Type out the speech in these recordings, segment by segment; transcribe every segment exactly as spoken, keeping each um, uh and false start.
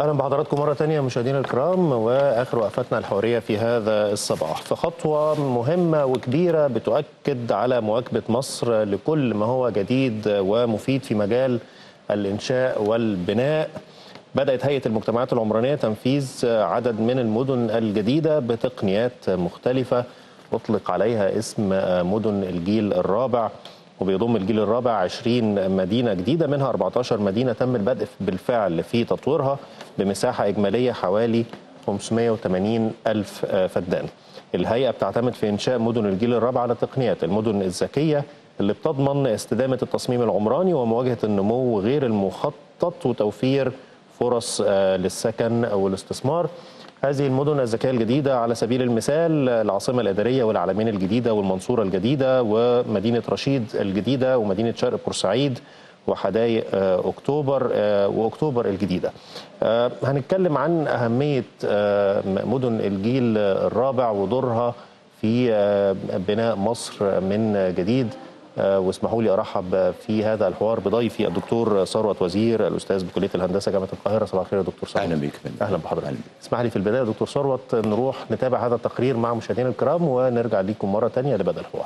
أهلا بحضراتكم مرة تانية مشاهدينا الكرام، وآخر وقفتنا الحوارية في هذا الصباح في خطوة مهمة وكبيرة بتؤكد على مواكبة مصر لكل ما هو جديد ومفيد في مجال الإنشاء والبناء. بدأت هيئة المجتمعات العمرانية تنفيذ عدد من المدن الجديدة بتقنيات مختلفة أطلق عليها اسم مدن الجيل الرابع، وبيضم الجيل الرابع عشرين مدينة جديدة، منها أربعة عشر مدينة تم البدء بالفعل في تطويرها بمساحة إجمالية حوالي خمسمائة وثمانين ألف فدان. الهيئة بتعتمد في إنشاء مدن الجيل الرابع على تقنيات المدن الذكية اللي بتضمن استدامة التصميم العمراني ومواجهة النمو غير المخطط وتوفير فرص للسكن والاستثمار. هذه المدن الذكية الجديدة على سبيل المثال العاصمة الإدارية والعلمين الجديدة والمنصورة الجديدة ومدينة رشيد الجديدة ومدينة شرق بورسعيد وحدائق أكتوبر وأكتوبر الجديدة. هنتكلم عن أهمية مدن الجيل الرابع ودورها في بناء مصر من جديد. واسمحوا لي ارحب في هذا الحوار بضيفي الدكتور ثروت وزير الاستاذ بكليه الهندسه جامعه القاهره. صباح الخير يا دكتور ثروت. اهلا بيك. اهلا بحضرتك. اسمح لي في البدايه دكتور ثروت نروح نتابع هذا التقرير مع مشاهدينا الكرام ونرجع لكم مره ثانيه لبدء الحوار.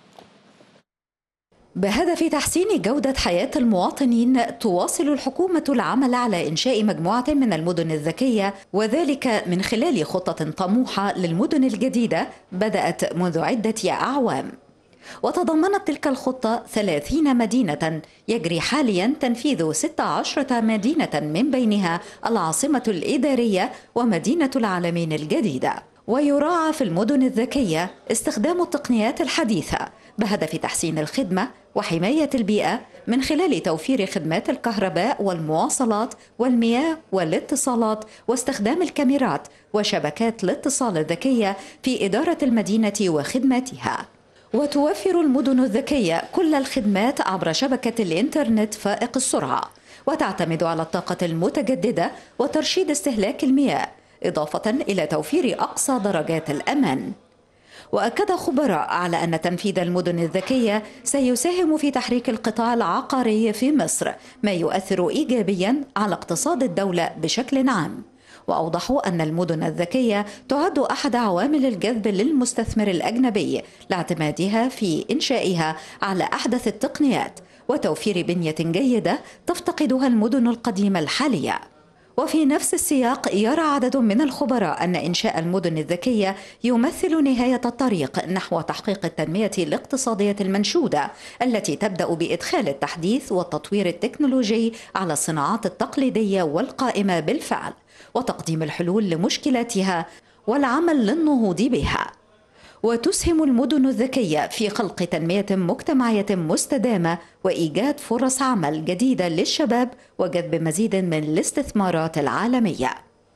بهدف تحسين جودة حياة المواطنين، تواصل الحكومة العمل على إنشاء مجموعة من المدن الذكية، وذلك من خلال خطة طموحة للمدن الجديدة بدأت منذ عدة أعوام. وتضمنت تلك الخطة ثلاثين مدينة يجري حاليا تنفيذ ستة عشر مدينة، من بينها العاصمة الإدارية ومدينة العلمين الجديدة. ويراعى في المدن الذكية استخدام التقنيات الحديثة بهدف تحسين الخدمة وحماية البيئة من خلال توفير خدمات الكهرباء والمواصلات والمياه والاتصالات واستخدام الكاميرات وشبكات الاتصال الذكية في إدارة المدينة وخدماتها. وتوفر المدن الذكية كل الخدمات عبر شبكة الإنترنت فائق السرعة، وتعتمد على الطاقة المتجددة وترشيد استهلاك المياه، إضافة إلى توفير أقصى درجات الأمان. وأكد خبراء على أن تنفيذ المدن الذكية سيساهم في تحريك القطاع العقاري في مصر، ما يؤثر إيجابيا على اقتصاد الدولة بشكل عام. وأوضحوا أن المدن الذكية تعد أحد عوامل الجذب للمستثمر الأجنبي لاعتمادها في إنشائها على أحدث التقنيات وتوفير بنية جيدة تفتقدها المدن القديمة الحالية. وفي نفس السياق يرى عدد من الخبراء أن إنشاء المدن الذكية يمثل نهاية الطريق نحو تحقيق التنمية الاقتصادية المنشودة، التي تبدأ بإدخال التحديث والتطوير التكنولوجي على الصناعات التقليدية والقائمة بالفعل، وتقديم الحلول لمشكلاتها والعمل للنهوض بها. وتسهم المدن الذكية في خلق تنمية مجتمعية مستدامة وإيجاد فرص عمل جديدة للشباب وجذب مزيد من الاستثمارات العالمية.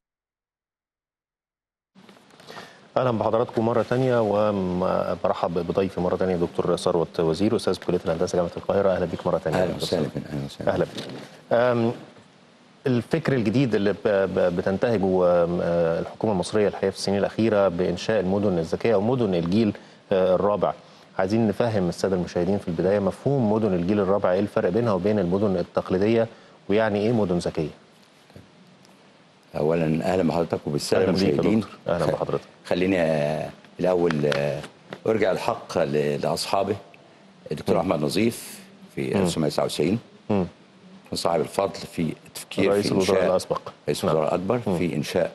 اهلا بحضراتكم مره ثانيه، وبرحب بضيفي مره ثانيه دكتور ثروت وزير استاذ كليه الهندسه جامعه القاهره. اهلا بك مره ثانيه. اهلا وسهلا. اهلا بك. الفكر الجديد اللي بتنتهجه الحكومة المصرية الحقيقة في السنين الأخيرة بإنشاء المدن الذكية أو مدن الجيل الرابع، عايزين نفهم السادة المشاهدين في البداية مفهوم مدن الجيل الرابع، إيه الفرق بينها وبين المدن التقليدية، ويعني إيه مدن ذكية؟ أولا أهلا بحضرتك وبالسادة المشاهدين. أهلا بحضرتك. خليني الأول أرجع الحق لأصحابه. الدكتور أحمد نظيف في ألف وتسعمائة وتسعة وتسعين صاحب الفضل في التفكير رئيس في الوزراء الأسبق، رئيس الوزراء الأكبر م. في إنشاء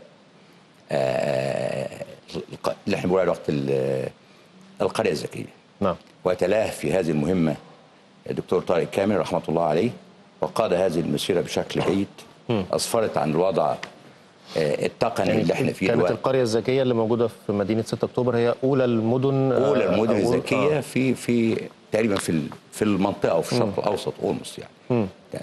آه اللي احنا بنقول على وقت القرية الذكية. نعم. وتلاه في هذه المهمة الدكتور طارق كامل رحمة الله عليه، وقاد هذه المسيرة بشكل جيد، م. أسفرت عن الوضع آه التقني يعني اللي احنا فيه كانت دلوقتي. القرية الذكية اللي موجودة في مدينة ستة أكتوبر هي أولى المدن أولى المدن آه الذكية آه. في في تقريبا في في المنطقة وفي الشرق الأوسط أولموست يعني. م.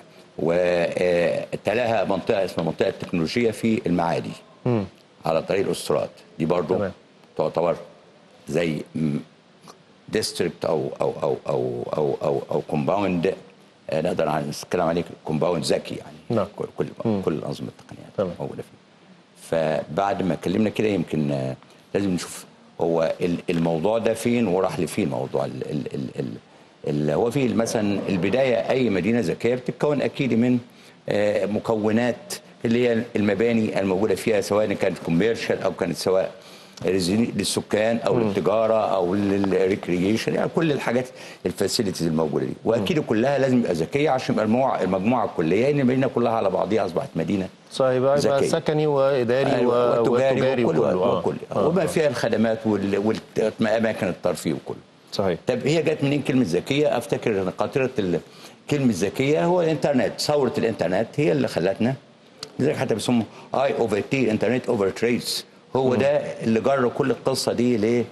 وتلاها منطقه اسمها منطقه التكنولوجيا في المعادي م. على طريق الأسطورات. دي برضو تمام. تعتبر زي ديستريكت او او او او او او, أو كومباوند نقدر نتكلم عليه كومباوند ذكي يعني. نعم. كل م. كل الانظمه التقنيه موجوده فيه. فبعد ما اتكلمنا كده يمكن لازم نشوف هو الموضوع ده فين وراح لفين. موضوع ال ال ال ال اللي هو فيه مثلا البدايه اي مدينه ذكيه بتتكون اكيد من مكونات اللي هي المباني الموجوده فيها، سواء كانت كوميرشال او كانت سواء للسكان او للتجاره او للريكريشن، يعني كل الحاجات الفاسيلتيز الموجوده دي، واكيد كلها لازم يبقى ذكيه عشان المجموعه المجموعه الكليه، ان المدينه كلها على بعضها اصبحت مدينه صحيح، يبقى سكني واداري أيوة وتجاري وكله وكل آه. وما فيها الخدمات والاماكن الترفيه وكله. صحيح. طب هي جت منين كلمه ذكيه؟ افتكر ان قاطره كلمه ذكيه هو الانترنت، ثوره الانترنت هي اللي خلتنا، لذلك حتى بيسموا اي اوفر تي، انترنت اوفر تريدز، هو م. ده اللي جر كل القصه دي ليه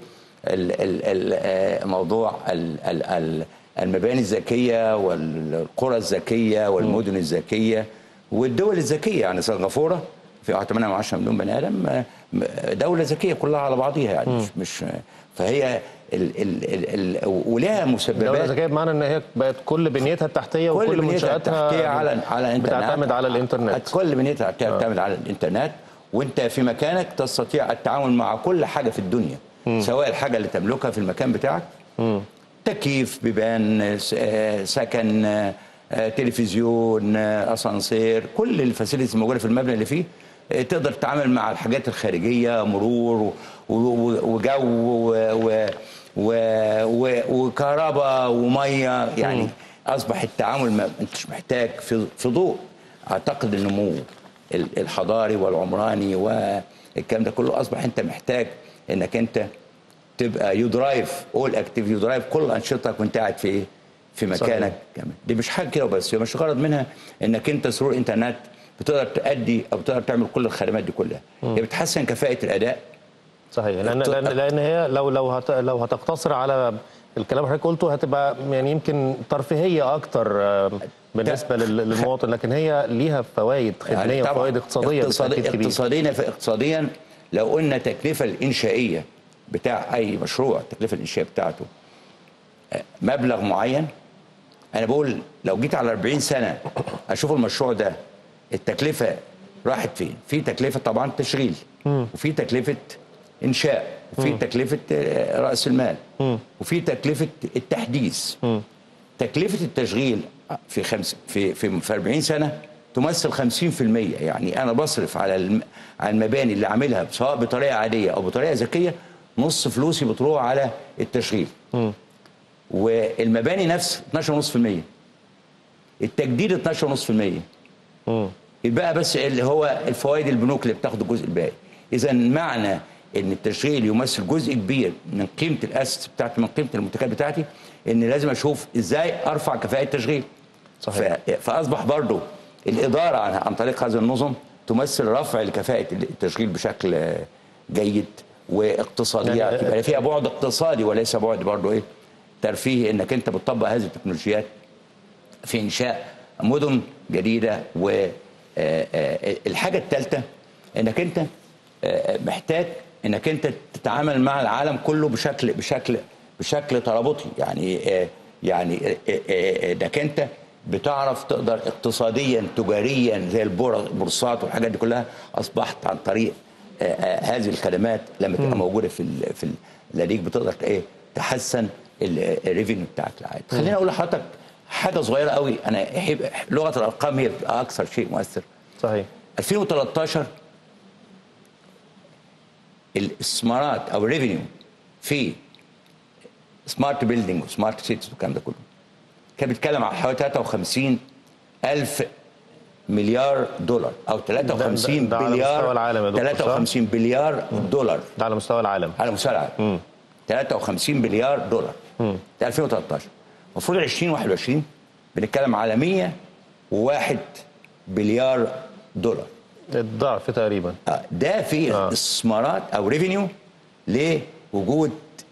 موضوع المباني الذكيه والقرى الذكيه والمدن الذكيه والدول الذكيه. يعني سنغافوره في ثمانية وعشرة مليون بني ادم، دوله ذكيه كلها على بعضيها، يعني م. مش مش فهي ال ال ال ولها مسببات. دوله ذكيه بمعنى ان هي بقت كل بنيتها التحتيه وكل منشاتها على على الانترنت، بتعتمد على الانترنت، كل بنيتها بتعتمد على الانترنت، وانت في مكانك تستطيع التعامل مع كل حاجه في الدنيا، م. سواء الحاجه اللي تملكها في المكان بتاعك، م. تكييف، بيبان، سكن، تلفزيون، اسانسير، كل الفاسيلتيز الموجوده في المبنى اللي فيه تقدر تتعامل مع الحاجات الخارجيه، مرور وجو وكهرباء وميه، يعني م. اصبح التعامل ما انتش محتاج في في ضوء اعتقد النمو الحضاري والعمراني والكلام ده كله، اصبح انت محتاج انك انت تبقى يو درايف اول اكتيف، يو درايف كل انشطتك وانت قاعد في ايه؟ في مكانك كمان. دي مش حاجه كده وبس، هي مش غرض منها انك انت ثرو الانترنت بتقدر تأدي او بتقدر تعمل كل الخدمات دي كلها، هي بتحسن كفاءه الاداء. صحيح، لان لان, لأن هي لو لو هت لو هتقتصر على الكلام اللي حضرتك قلته هتبقى يعني يمكن ترفيهيه اكتر بالنسبه للمواطن، لكن هي ليها فوائد خدميه يعني وفوائد اقتصاديه اقتصاديا اقتصاديا اقتصاديا لو قلنا التكلفه الانشائيه بتاع اي مشروع، التكلفه الانشائيه بتاعته مبلغ معين، انا بقول لو جيت على أربعين سنه اشوف المشروع ده التكلفه راحت فين. في تكلفه طبعا تشغيل، وفي تكلفه انشاء، وفي تكلفه راس المال، وفي تكلفه التحديث. تكلفه التشغيل في خمس في في, في أربعين سنه تمثل خمسين في المية، يعني انا بصرف على الم... على المباني اللي عاملها سواء بطريقه عاديه او بطريقه ذكيه، نص فلوسي بتروح على التشغيل. م. والمباني نفس اثناشر فاصلة خمسة بالمية، التجديد اثناشر فاصلة خمسة بالمية، يبقى بس اللي هو الفوائد البنوك اللي بتاخد الجزء الباقي. اذا معنى ان التشغيل يمثل جزء كبير من قيمه الاسس بتاعتي، من قيمه المنتجات بتاعتي، ان لازم اشوف ازاي ارفع كفاءه التشغيل. صحيح. فاصبح برضو الاداره عن طريق هذا النظم تمثل رفع لكفاءه التشغيل بشكل جيد واقتصادي، يعني يبقى فيها بعد اقتصادي وليس بعد برضو ايه ترفيهي، انك انت بتطبق هذه التكنولوجيات في انشاء مدن جديده. والحاجه الثالثه انك انت محتاج انك انت تتعامل مع العالم كله بشكل بشكل بشكل ترابطي، يعني يعني انك انت بتعرف تقدر اقتصاديا تجاريا زي البورصات والحاجات دي كلها اصبحت عن طريق هذه الخدمات لما تبقى موجوده في في لديك بتقدر ايه تحسن الريفينيو بتاعك العائد. خليني اقول لحضرتك حاجه صغيره قوي، انا احب لغه الارقام هي بتبقى اكثر شيء مؤثر. صحيح. ألفين وثلاثة عشر الاستثمارات او الريفينيو في سمارت بيلدينج وسمارت سيتيز والكلام ده كله كان بيتكلم على حوالي ثلاثة وخمسين ألف مليار دولار او ثلاثة وخمسين ده ده بليار العالم ثلاثة وخمسين بليار دولار. ده على مستوى العالم. على مستوى العالم. ثلاثة وخمسين بليار دولار. امم ده ألفين وثلاثة عشر. المفروض ألفين وواحد وعشرين بنتكلم على مئة وواحد بليار دولار. الضعف تقريبا. ده في آه. استثمارات او ريفينيو لوجود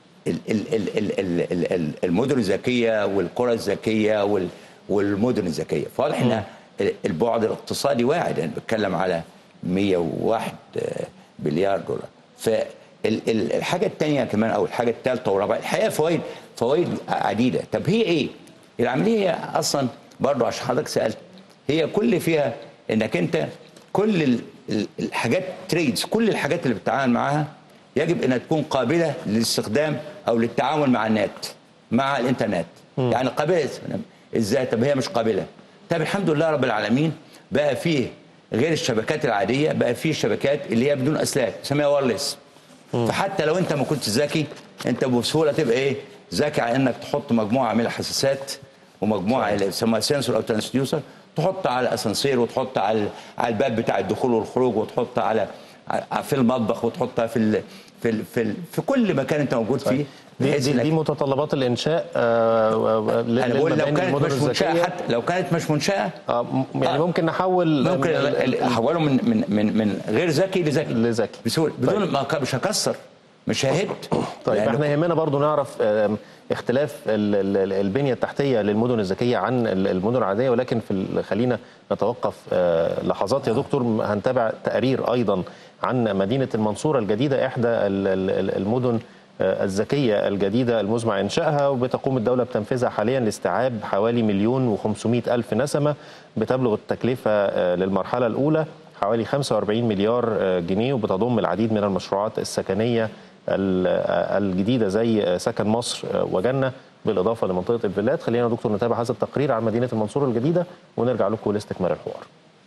المدن الذكيه والقرى الذكيه والمدن الذكيه، فواضح ان البعد الاقتصادي واعد، يعني بتكلم على مئة وواحد بليار دولار. فالحاجه الثانيه كمان او الحاجه الثالثه والرابعه الحقيقه فوائد فوائد عديده. طب هي ايه؟ العمليه هي اصلا برضه عشان حضرتك سالت، هي كل فيها انك انت كل الحاجات تريدز، كل الحاجات اللي بتتعامل معاها يجب انها تكون قابله للاستخدام او للتعامل مع النت، مع الانترنت. م. يعني قابله ازاي؟ طب هي مش قابله. طب الحمد لله رب العالمين بقى فيه غير الشبكات العاديه بقى في شبكات اللي هي بدون اسلاك اسمها وايرلس. فحتى لو انت ما كنتش ذكي انت بسهوله تبقى ايه ذكي على انك تحط مجموعه من الحساسات ومجموعه اللي بيسموها سنسور او ترانسديوسر، تحط على الاسانسير وتحط على على الباب بتاع الدخول والخروج وتحط على في المطبخ وتحطها في ال في ال في, ال في كل مكان انت موجود فيه. دي, دي, دي متطلبات الانشاء. آه انا بقول لو كانت مش منشاه، حتى لو كانت مش منشاه آه يعني آه ممكن نحول ممكن احوله من من من من غير ذكي لذكي لذكي بسهوله بدون طيب. ما مش هكسر مش ههد. طيب احنا يهمنا برضو نعرف اختلاف البنيه التحتيه للمدن الذكيه عن المدن العاديه، ولكن في خلينا نتوقف لحظات يا دكتور. هنتابع تقرير ايضا عن مدينه المنصوره الجديده، احدى المدن الذكيه الجديده المزمع انشائها، وبتقوم الدوله بتنفيذها حاليا لاستيعاب حوالي مليون وخمسمائة الف نسمه. بتبلغ التكلفه للمرحله الاولى حوالي خمسة وأربعين مليار جنيه، وبتضم العديد من المشروعات السكنيه الجديده زي سكن مصر وجنه، بالاضافه لمنطقه الفيلات. خلينا دكتور نتابع هذا التقرير عن مدينه المنصوره الجديده ونرجع لكم لاستكمال الحوار.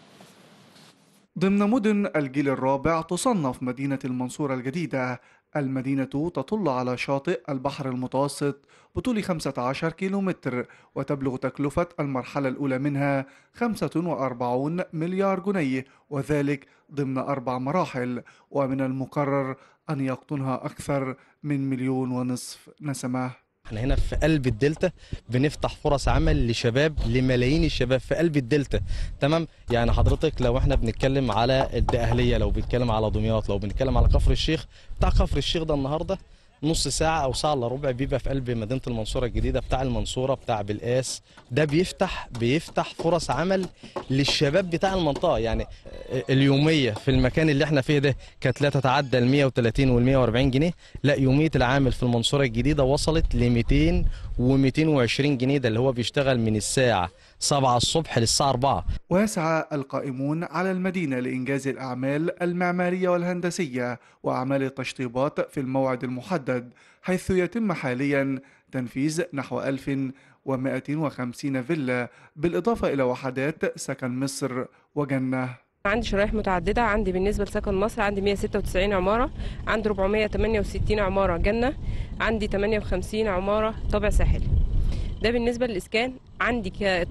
ضمن مدن الجيل الرابع تصنف مدينه المنصوره الجديده. المدينة تطل على شاطئ البحر المتوسط بطول خمسة عشر كيلومتر، وتبلغ تكلفة المرحلة الأولى منها خمسة وأربعين مليار جنيه، وذلك ضمن أربع مراحل، ومن المقرر أن يقطنها أكثر من مليون ونصف نسمة. احنا هنا في قلب الدلتا بنفتح فرص عمل لشباب، لملايين الشباب في قلب الدلتا. تمام، يعني حضرتك لو احنا بنتكلم على الدقهليه، لو بنتكلم على دمياط، لو بنتكلم على كفر الشيخ، بتاع كفر الشيخ ده النهارده نص ساعه او ساعه الا ربع بيبقى في قلب مدينه المنصوره الجديده. بتاع المنصوره، بتاع بلقاس، ده بيفتح بيفتح فرص عمل للشباب بتاع المنطقه. يعني اليوميه في المكان اللي احنا فيه ده كانت لا تتعدى ال مئة وثلاثين وال مئة وأربعين جنيه، لا يوميه العامل في المنصوره الجديده وصلت ل مئتين ومئتين وعشرين جنيه، ده اللي هو بيشتغل من الساعه سبعة الصبح للساعه أربعة. ويسعى القائمون على المدينة لإنجاز الأعمال المعمارية والهندسية وأعمال التشطيبات في الموعد المحدد، حيث يتم حاليا تنفيذ نحو ألف ومئتين وخمسين فيلا، بالإضافة إلى وحدات سكن مصر وجنة. عندي شرائح متعددة. عندي بالنسبة لسكن مصر عندي مئة وستة وتسعين عمارة، عندي أربعمئة وثمانية وستين عمارة جنة، عندي ثمانية وخمسين عمارة طابع ساحلي. ده بالنسبة للإسكان. عندي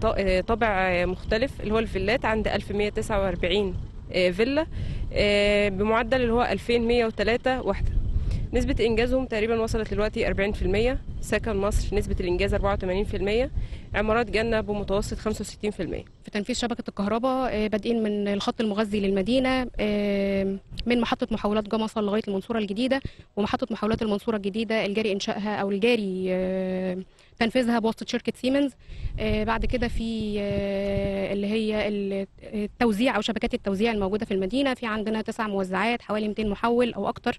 طابع مختلف اللي هو الفيلات، عندي ألف ومئة وتسعة وأربعين فيلا بمعدل اللي هو ألفين ومئة وثلاثة وحدة. نسبة إنجازهم تقريبا وصلت دلوقتي أربعين بالمئة. سكن مصر نسبة الإنجاز أربعة وثمانين بالمئة. عمارات جنة بمتوسط خمسة وستين بالمئة. في تنفيذ شبكة الكهرباء بادئين من الخط المغذي للمدينة، من محطة محولات جمصة لغاية المنصورة الجديدة، ومحطة محولات المنصورة الجديدة الجاري إنشائها أو الجاري تنفيذها بواسطة شركة سيمنز. بعد كده في اللي هي التوزيع أو شبكات التوزيع الموجودة في المدينة. في عندنا تسع موزعات، حوالي مئتين محول أو أكتر.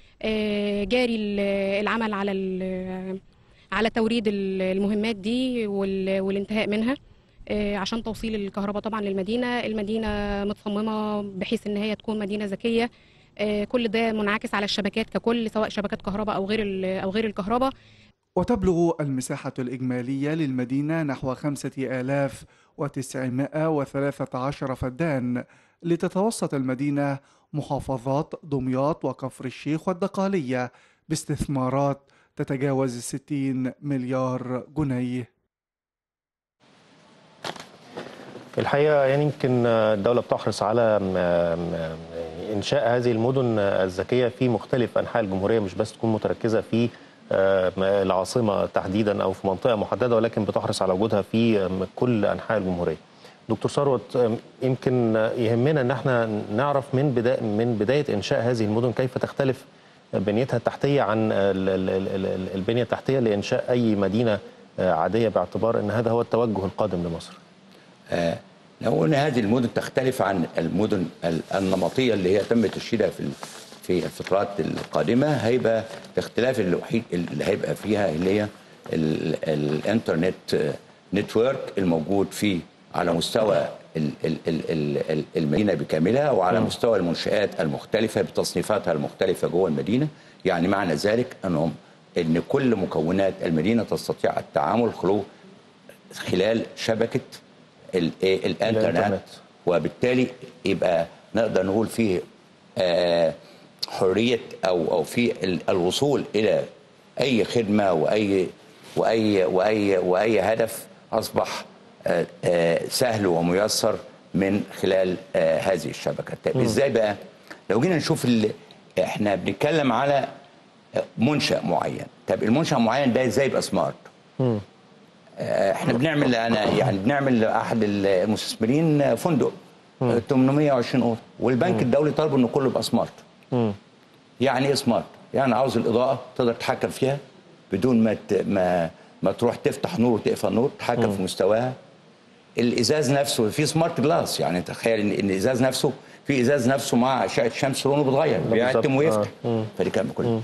جاري العمل على على توريد المهمات دي والانتهاء منها عشان توصيل الكهرباء طبعا للمدينة. المدينة متصممة بحيث ان هي تكون مدينة ذكية. كل ده منعكس على الشبكات ككل، سواء شبكات كهرباء او غير او غير الكهرباء. وتبلغ المساحة الإجمالية للمدينة نحو خمسة آلاف وتسعمائة وثلاثة عشر فدان، لتتوسط المدينة محافظات دمياط وكفر الشيخ والدقهلية باستثمارات تتجاوز ستين مليار جنيه. الحقيقة يعني يمكن الدولة بتحرص على إنشاء هذه المدن الذكية في مختلف أنحاء الجمهورية، مش بس تكون متركزة في العاصمة تحديدا أو في منطقة محددة، ولكن بتحرص على وجودها في كل أنحاء الجمهورية. دكتور ثروت، يمكن يهمنا ان احنا نعرف من بدايه من بدايه انشاء هذه المدن كيف تختلف بنيتها التحتيه عن البنيه التحتيه لانشاء اي مدينه عاديه، باعتبار ان هذا هو التوجه القادم لمصر. آه لو قلنا هذه المدن تختلف عن المدن النمطيه اللي هي تم تشييدها في في الفترات القادمه، هيبقى الاختلاف الوحيد اللي هيبقى فيها اللي هي الانترنت نتورك الموجود فيه على مستوى المدينة بكاملها، وعلى مستوى المنشآت المختلفة بتصنيفاتها المختلفة جوه المدينة. يعني معنى ذلك أنهم أن كل مكونات المدينة تستطيع التعامل خلال شبكة الانترنت وبالتالي يبقى نقدر نقول فيه آه حريه او او في الوصول الى اي خدمه واي واي واي واي هدف اصبح آه آه سهل وميسر من خلال آه هذه الشبكه. طيب ازاي بقى؟ لو جينا نشوف احنا بنتكلم على منشأ معين. طب المنشأ المعين ده ازاي يبقى سمارت؟ احنا بنعمل انا يعني بنعمل لاحد المستثمرين فندق ثمانمائة وعشرين اوضه، والبنك الدولي طالب انه كله يبقى سمارت. يعني ايه سمارت؟ يعني عاوز الاضاءه تقدر تتحكم فيها بدون ما ما ما تروح تفتح نور وتقفل نور، تتحكم في مستواها. الازاز نفسه في سمارت جلاس، يعني تخيل ان الازاز نفسه في ازاز نفسه مع اشعه الشمس لونه بيتغير بيعتم ويفتح. آه. فدي كان كله.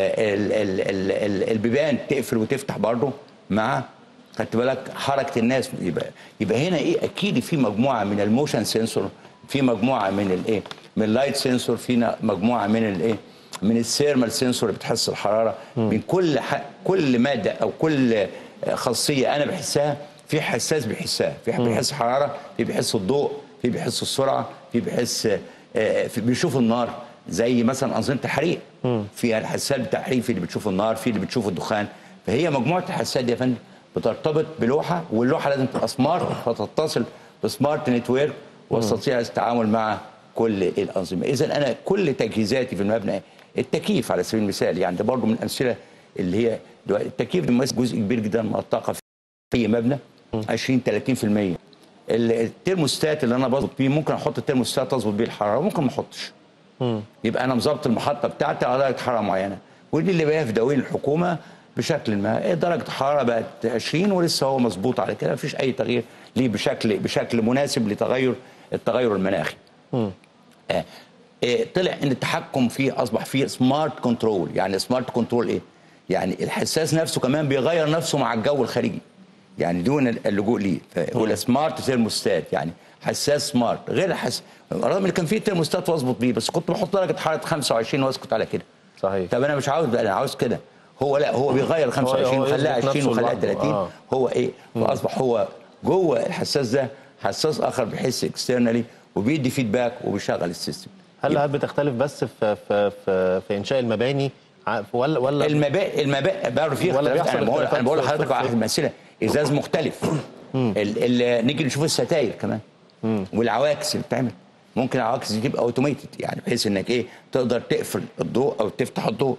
البيبان تقفل وتفتح برضه مع خدت بالك حركه الناس. يبقى يبقى هنا ايه؟ اكيد في مجموعه من الموشن سنسور، في مجموعه من الايه؟ من اللايت سنسور، في مجموعه من الايه؟ من الثيرمال سنسور اللي بتحس الحراره. من كل كل ماده او كل خاصيه انا بحسها في حساس بيحسها، في بيحس حراره، في بيحس الضوء، في بيحس السرعه، في بيحس في بيشوف النار، زي مثلا انظمه الحريق فيها الحساس بتاع الحريق، في اللي بتشوف النار، في اللي بتشوف الدخان. فهي مجموعه الحساسات دي يا فندم بترتبط بلوحه، واللوحه لازم تبقى سمارت فتتصل بسمارت نتورك واستطيع التعامل مع كل الانظمه. اذا انا كل تجهيزاتي في المبنى، التكييف على سبيل المثال، يعني ده برضه من الامثله اللي هي التكييف بيمثل جزء كبير جدا من الطاقه في اي مبنى، عشرين ثلاثين في المية. الترموستات اللي انا بظبط بيه ممكن احط الترموستات اظبط بيه الحراره وممكن ما احطش. يبقى انا مظبط المحطه بتاعتي على درجه حراره معينه، ودي اللي بقى في دواوين الحكومه بشكل ما. درجه الحراره بقت عشرين ولسه هو مظبوط على كده، مفيش اي تغيير ليه بشكل بشكل مناسب لتغير التغير المناخي. آه. آه. طلع ان التحكم فيه اصبح فيه سمارت كنترول. يعني سمارت كنترول ايه؟ يعني الحساس نفسه كمان بيغير نفسه مع الجو الخارجي، يعني دون اللجوء ليه. فهو سمارت ثيرموستات، يعني حساس سمارت غير حس. رغم ان كان في ترموستات واظبط بيه، بس كنت بحط درجه حراره خمسة وعشرين واسكت على كده. صحيح. طب انا مش عاوز، انا عاوز كده. هو لا، هو بيغير خمسة وعشرين وخلاها عشرين وخلاها ثلاثين. آه. هو ايه؟ فاصبح هو جوه الحساس ده حساس اخر بيحس اكسترنالي وبيدي فيدباك وبيشغل السيستم. هل هل بتختلف بس في في في, في انشاء المباني ولا ولا المباني المباني برضه في اختلاف؟ انا بقول انا بقول لحضرتك على امثله ازاز مختلف. نيجي نشوف الستاير كمان والعواكس اللي بتعمل. ممكن العواكس دي تبقى اوتوميتد، يعني بحيث انك ايه تقدر تقفل الضوء او تفتح الضوء.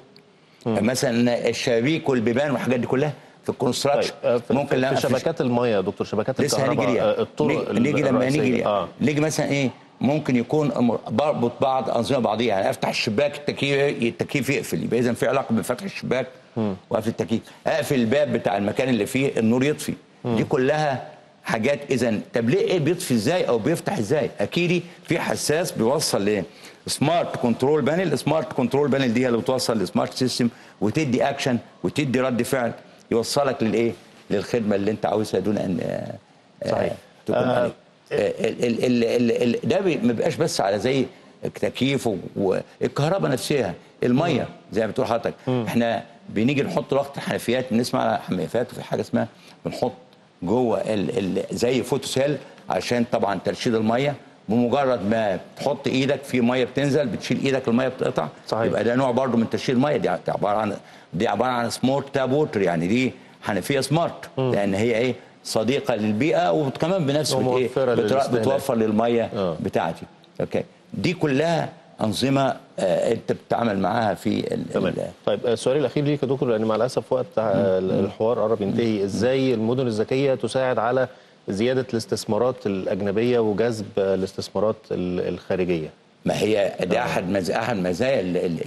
مثلا الشبابيك والبيبان والحاجات دي كلها في الكونستراكشن. طيب ممكن في شبكات الميه يا دكتور، شبكات الكهرباء، الطرق نيجي لما نيجي آه. نيجي مثلا ايه ممكن يكون بربط بعض انظمه بعضيها. يعني افتح الشباك التكييف التكييف يقفل، يبقى اذا في علاقه بين فتح الشباك وقفل التكييف. اقفل الباب بتاع المكان اللي فيه النور يطفي. مم. دي كلها حاجات. اذا طب ليه ايه بيطفي ازاي او بيفتح ازاي؟ اكيد في حساس بيوصل لايه؟ سمارت كنترول بانل. سمارت كنترول بانل دي اللي بتوصل لسمارت سيستم وتدي اكشن وتدي رد فعل يوصلك للايه؟ للخدمه اللي انت عاوزها دون ان صحيح تكون آه. عليك. ال ال ال ال ده ما بيبقاش بس على زي تكييف والكهرباء نفسها، الميه زي ما بتقول حضرتك. احنا بنيجي نحط وقت الحنفيات، بنسمع على حنفيات وفي حاجه اسمها بنحط جوه ال ال زي فوتوسيل عشان طبعا ترشيد الميه. بمجرد ما تحط ايدك في ميه بتنزل، بتشيل ايدك الميه بتقطع. صحيح. يبقى ده نوع برضو من ترشيد الميه. دي عباره عن دي عباره عن سمارت تاب ووتر، يعني دي حنفيه سمارت لان هي ايه؟ صديقه للبيئه وكمان بنفس ايه؟ بتوفر للميه آه. بتاعتي. اوكي، دي كلها انظمه آه انت بتتعامل معاها في تمام. طيب السؤال الاخير ليك يا دكتور، لان مع الاسف وقت الحوار قرب ينتهي. ازاي المدن الذكيه تساعد على زياده الاستثمارات الاجنبيه وجذب الاستثمارات الخارجيه؟ ما هي ده احد مز... احد مزايا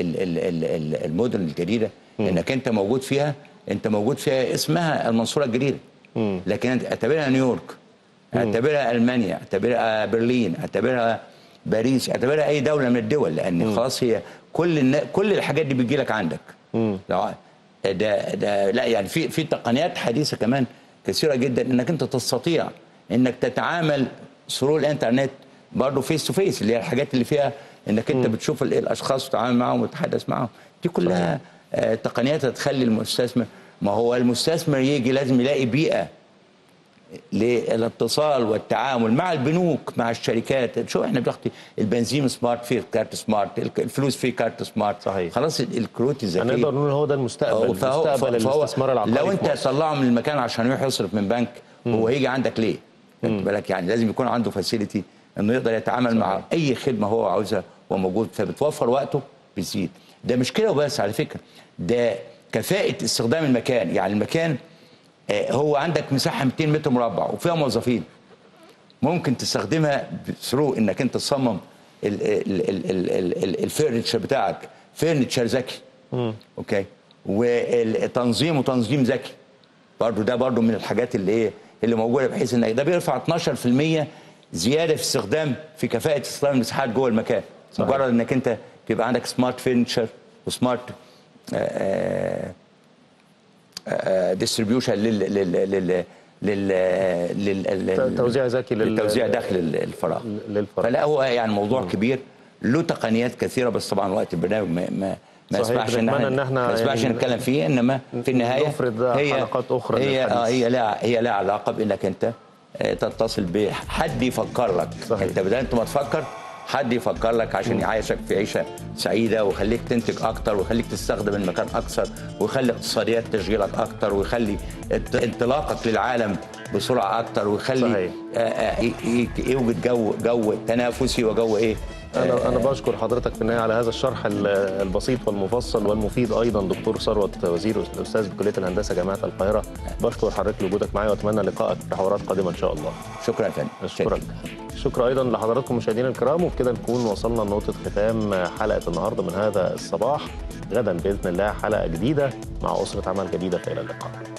المدن الجديده، انك انت موجود فيها انت موجود فيها اسمها المنصوره الجديده. مم. لكن انت اعتبرها نيويورك، اعتبرها المانيا، اعتبرها برلين، اعتبرها باريس، اعتبرها اي دوله من الدول، لان مم. خلاص هي كل النا... كل الحاجات دي بتجي لك عندك. مم. ده ده لا يعني في في تقنيات حديثه كمان كثيره جدا انك انت تستطيع انك تتعامل ثرو الانترنت برضه فيس تو فيس، اللي هي الحاجات اللي فيها انك انت مم. بتشوف الاشخاص وتتعامل معاهم وتتحدث معاهم. دي كلها آه تقنيات هتخلي المستثمر، ما هو المستثمر يجي لازم يلاقي بيئه للاتصال والتعامل مع البنوك مع الشركات. شو احنا بناخد البنزين سمارت فيه كارت سمارت، الفلوس فيه كارت سمارت. صحيح. خلاص الكروت الذكيه هنقدر نقول هو ده المستقبل. فهو مستقبل فهو الاستثمار العقاري. لو انت طلعه من المكان عشان يروح يصرف من بنك، هو هيجي عندك ليه؟ خد بالك يعني لازم يكون عنده فاسيلتي انه يقدر يتعامل صحيح. مع اي خدمه هو عاوزها وموجود، فبتوفر وقته بتزيد. ده مش كده وبس على فكره، ده كفاءه استخدام المكان. يعني المكان هو عندك مساحه مئتين متر مربع وفيها موظفين، ممكن تستخدمها ثرو انك انت تصمم الفرنتشر بتاعك فرنتشر ذكي. اوكي، والتنظيم وتنظيم ذكي برضو، ده برضو من الحاجات اللي ايه اللي موجوده، بحيث ان ده بيرفع اتناشر في المية زياده في استخدام في كفاءه استخدام المساحات جوه المكان. صحيح. مجرد انك انت تبقى عندك سمارت فرنتشر وسمارت ديستريبيوشن لل لل لل لل توزيع ذكي للتوزيع داخل الفراغ. للفراغ. فلا هو يعني موضوع م. كبير له تقنيات كثيره، بس طبعا وقت البرنامج ما ما ما يسمحش ان احنا ما يسمحش يعني نتكلم فيه، انما في النهايه هي حلقات اخرى هي آه هي لا هي لها علاقه بانك انت تتصل بحد يفكر لك. صحيح. انت بدل انت ما تفكر حد يفكر لك عشان يعيشك في عيشه سعيده، ويخليك تنتج اكتر، ويخليك تستخدم المكان اكثر، ويخلي اقتصاديات تشغيلك اكتر، ويخلي انطلاقك للعالم بسرعه اكتر، ويخلي يوجد جو جو تنافسي وجو ايه. انا انا بشكر حضرتك في النهايه على هذا الشرح البسيط والمفصل والمفيد ايضا. دكتور ثروت وزير الاستاذ بكليه الهندسه جامعه القاهره، بشكر حضرتك لوجودك معي، واتمنى لقائك في حوارات قادمه ان شاء الله. شكرا يا فندم. اشكرك. شكرا ايضا لحضراتكم مشاهدينا الكرام، وبكده نكون وصلنا لنقطه ختام حلقه النهارده من هذا الصباح. غدا باذن الله حلقه جديده مع اسره عمل جديده، فالى اللقاء.